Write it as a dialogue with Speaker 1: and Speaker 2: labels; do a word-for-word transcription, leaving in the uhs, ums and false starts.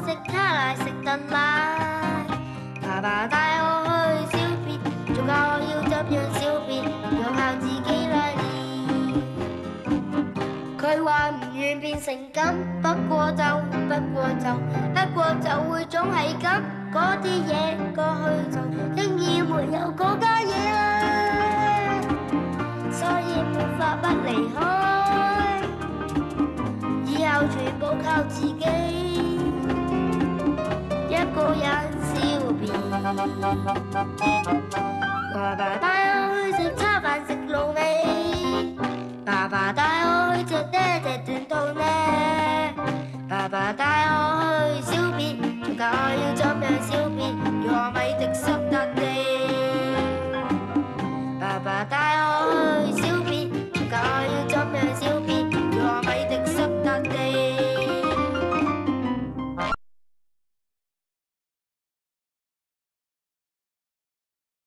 Speaker 1: 食卡拉食特奶。爸爸帶我去小便，仲教我要怎樣小便，要靠自己來練。佢話唔願變成咁，不過就不過就不過就會總係咁，嗰啲嘢過去就經已沒有嗰家嘢啦，所以沒法不離開，以後全部靠自己，一個人小便。爸爸帶我去食叉飯食滷味，爸爸帶我去食爹哋斷肚呢，爸爸帶我去